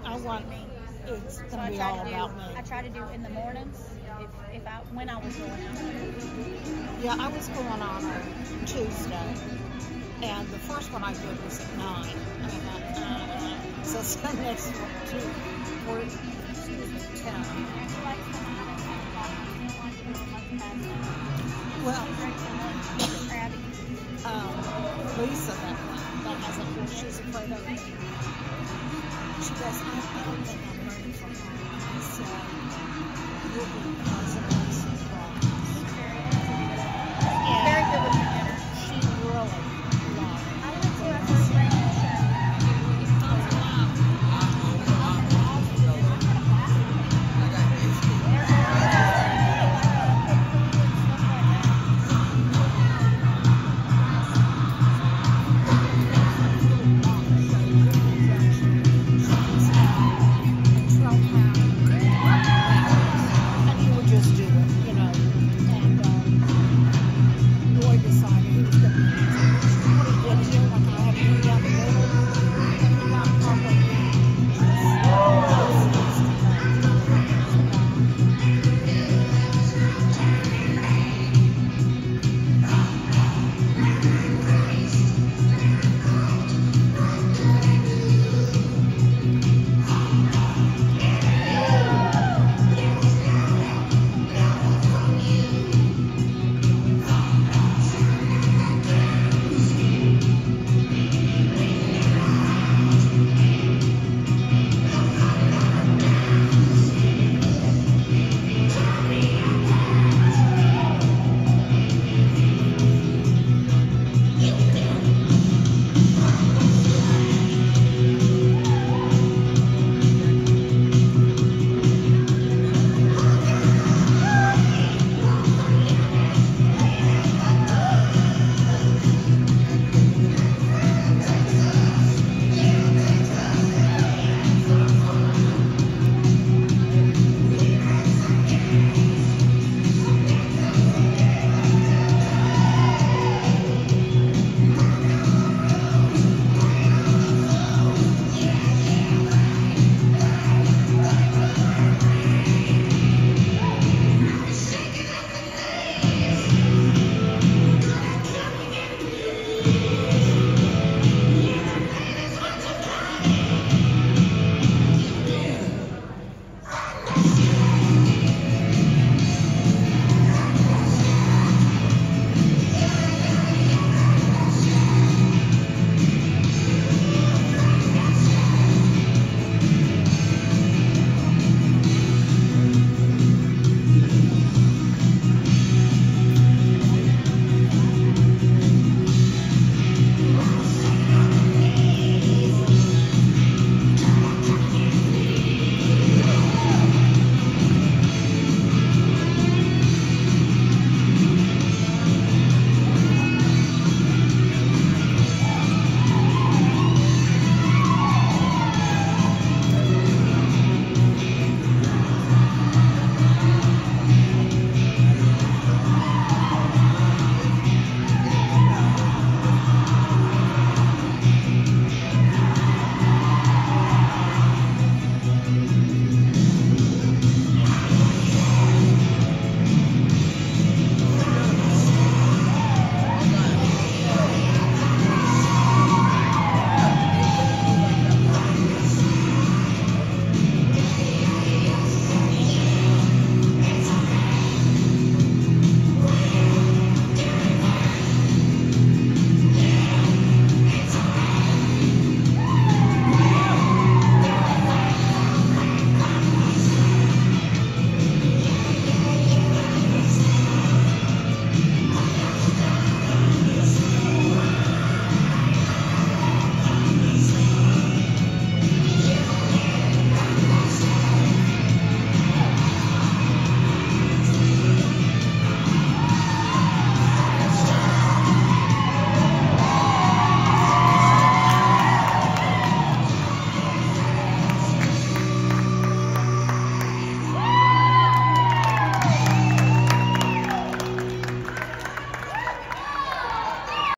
I want me. it's So gonna be all about me. I try to do it in the mornings when I was going out. Yeah, I was going on Tuesday, and the first one I did was at 9. And I thought, so the next one, 10. Well, Lisa, that hasn't been, she's afraid of me. She goes, I don't think I'm ready for home. So, you'll be positive.